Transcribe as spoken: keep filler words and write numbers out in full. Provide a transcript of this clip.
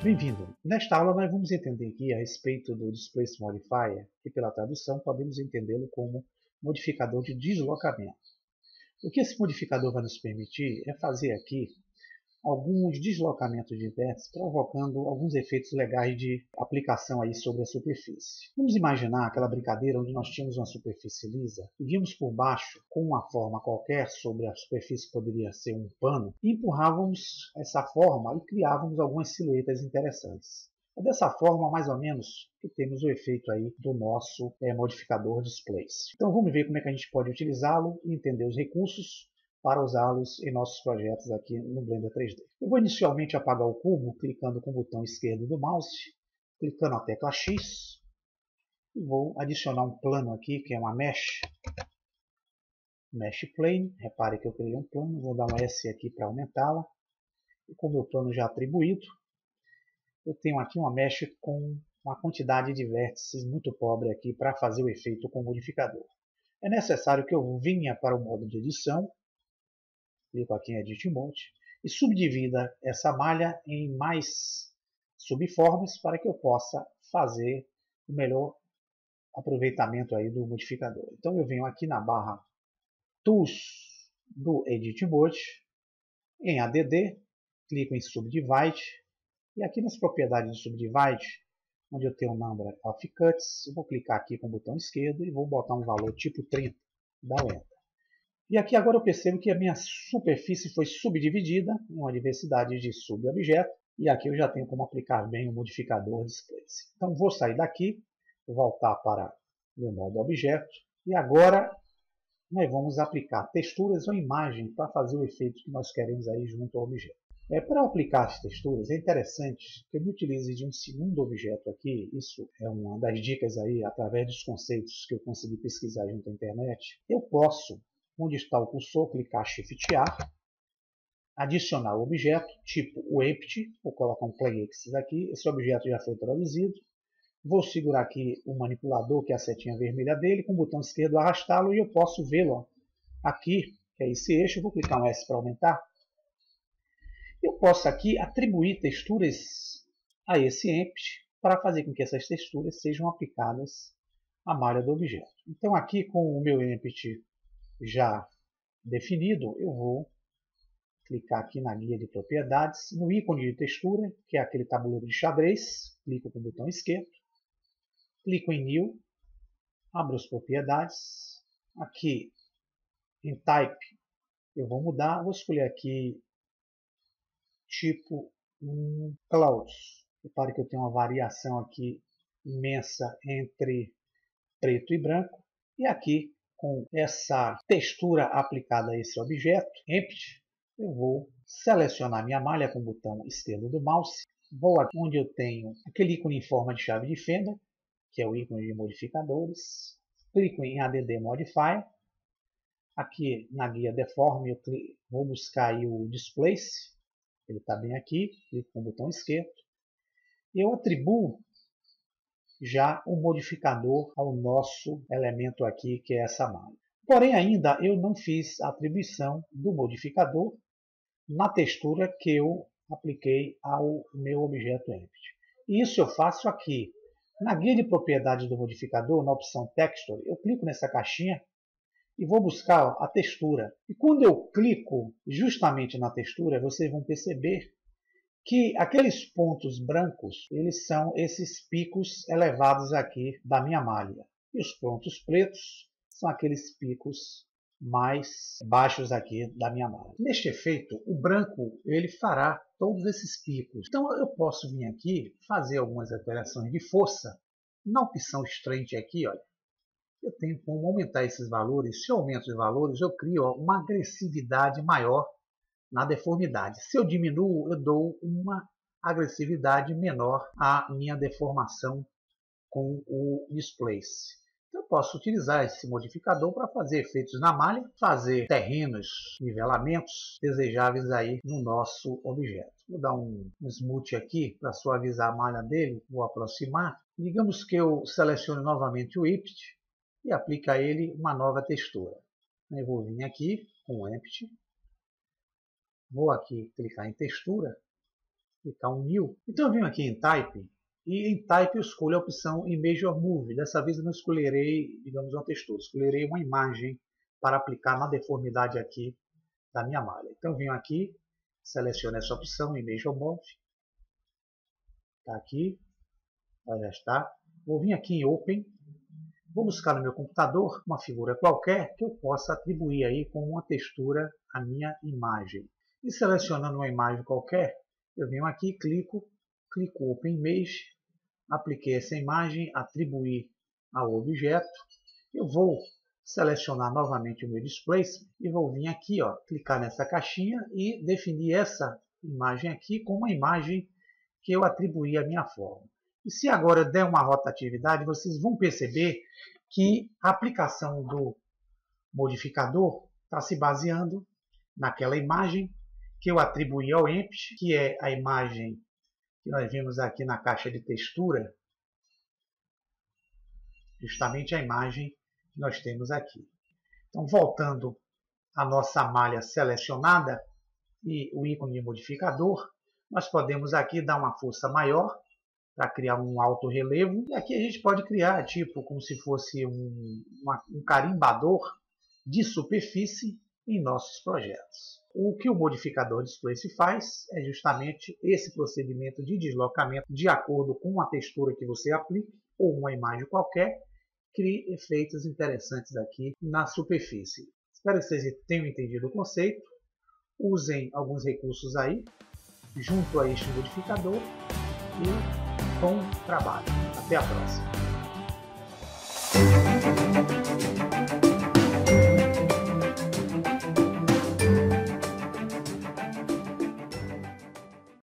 Bem-vindo! Nesta aula nós vamos entender aqui a respeito do Displace Modifier, que pela tradução podemos entendê-lo como modificador de deslocamento. O que esse modificador vai nos permitir é fazer aqui alguns deslocamentos de vértices, provocando alguns efeitos legais de aplicação aí sobre a superfície. Vamos imaginar aquela brincadeira onde nós tínhamos uma superfície lisa e víamos por baixo, com uma forma qualquer sobre a superfície que poderia ser um pano, e empurrávamos essa forma e criávamos algumas silhuetas interessantes. É dessa forma, mais ou menos, que temos o efeito aí do nosso é, modificador Displace. Então vamos ver como é que a gente pode utilizá-lo e entender os recursos para usá-los em nossos projetos aqui no Blender três D. Eu vou inicialmente apagar o cubo, clicando com o botão esquerdo do mouse, clicando na tecla X, e vou adicionar um plano aqui, que é uma Mesh, Mesh Plane. Repare que eu criei um plano, vou dar um S aqui para aumentá-la, e com o meu plano já atribuído, eu tenho aqui uma Mesh com uma quantidade de vértices muito pobre aqui para fazer o efeito com o modificador. É necessário que eu venha para o modo de edição, clico aqui em Edit Mode e subdivida essa malha em mais subformas para que eu possa fazer o melhor aproveitamento aí do modificador. Então eu venho aqui na barra Tools do Edit Mode, em A D D, clico em Subdivide e aqui nas propriedades do Subdivide, onde eu tenho o Number of Cuts, eu vou clicar aqui com o botão esquerdo e vou botar um valor tipo trinta, dá o Enter. E aqui agora eu percebo que a minha superfície foi subdividida em uma diversidade de subobjetos. E aqui eu já tenho como aplicar bem o modificador Displace. Então vou sair daqui, voltar para o meu modo objeto. E agora nós vamos aplicar texturas ou imagem para fazer o efeito que nós queremos aí junto ao objeto. É, para aplicar as texturas é interessante que eu me utilize de um segundo objeto aqui. Isso é uma das dicas aí através dos conceitos que eu consegui pesquisar junto à internet. Eu posso, onde está o cursor, clicar Shift A, adicionar o objeto, tipo o Empty, vou colocar um PlayX aqui, esse objeto já foi traduzido, vou segurar aqui o manipulador, que é a setinha vermelha dele, com o botão esquerdo arrastá-lo e eu posso vê-lo aqui, que é esse eixo, vou clicar um S para aumentar. Eu posso aqui atribuir texturas a esse Empty, para fazer com que essas texturas sejam aplicadas à malha do objeto. Então aqui com o meu Empty já definido, eu vou clicar aqui na guia de propriedades, no ícone de textura, que é aquele tabuleiro de xadrez, clico com o botão esquerdo, clico em New, abro as propriedades, aqui em Type eu vou mudar, vou escolher aqui tipo um Clouds. Repare que eu tenho uma variação aqui imensa entre preto e branco, e aqui com essa textura aplicada a esse objeto, Empty, eu vou selecionar minha malha com o botão esquerdo do mouse, vou aqui onde eu tenho aquele ícone em forma de chave de fenda, que é o ícone de modificadores, clico em A D D Modifier, aqui na guia Deform eu clico, vou buscar aí o Displace, ele está bem aqui, clico com o botão esquerdo, e eu atribuo já o modificador ao nosso elemento aqui, que é essa malha. Porém, ainda eu não fiz a atribuição do modificador na textura que eu apliquei ao meu objeto Empty. Isso eu faço aqui. Na guia de propriedades do modificador, na opção Texture, eu clico nessa caixinha e vou buscar a textura. E quando eu clico justamente na textura, vocês vão perceber que aqueles pontos brancos, eles são esses picos elevados aqui da minha malha. E os pontos pretos são aqueles picos mais baixos aqui da minha malha. Neste efeito, o branco ele fará todos esses picos. Então eu posso vir aqui fazer algumas alterações de força. Na opção Strength aqui, olha, eu tenho como aumentar esses valores. Se eu aumento os valores, eu crio ó, uma agressividade maior na deformidade. Se eu diminuo, eu dou uma agressividade menor à minha deformação com o Displace. Então, eu posso utilizar esse modificador para fazer efeitos na malha, fazer terrenos, nivelamentos desejáveis aí no nosso objeto. Vou dar um smooth aqui para suavizar a malha dele, vou aproximar. Digamos que eu selecione novamente o Empty e aplique a ele uma nova textura. Eu vou vir aqui com o Empty. Vou aqui clicar em textura clicar um New. Então eu venho aqui em Type, e em Type eu escolho a opção Image or Move. Dessa vez eu não escolherei, digamos, uma textura, escolherei uma imagem para aplicar na deformidade aqui da minha malha. Então eu venho aqui, seleciono essa opção, Image or Move. Está aqui, já está. Vou vir aqui em Open. Vou buscar no meu computador uma figura qualquer que eu possa atribuir aí com uma textura à minha imagem. E selecionando uma imagem qualquer, eu venho aqui, clico, clico Open Image, apliquei essa imagem, atribuir ao objeto. Eu vou selecionar novamente o meu Displacement e vou vir aqui, ó, clicar nessa caixinha e definir essa imagem aqui como uma imagem que eu atribuí à minha forma. E se agora eu der uma rotatividade, vocês vão perceber que a aplicação do modificador está se baseando naquela imagem que eu atribuí ao Empty, que é a imagem que nós vimos aqui na caixa de textura, justamente a imagem que nós temos aqui. Então, voltando à nossa malha selecionada e o ícone de modificador, nós podemos aqui dar uma força maior para criar um alto relevo. E aqui a gente pode criar tipo como se fosse um, uma, um carimbador de superfície em nossos projetos. O que o modificador Displace faz é justamente esse procedimento de deslocamento de acordo com a textura que você aplique ou uma imagem qualquer, crie efeitos interessantes aqui na superfície. Espero que vocês tenham entendido o conceito. Usem alguns recursos aí, junto a este modificador, e bom trabalho. Até a próxima.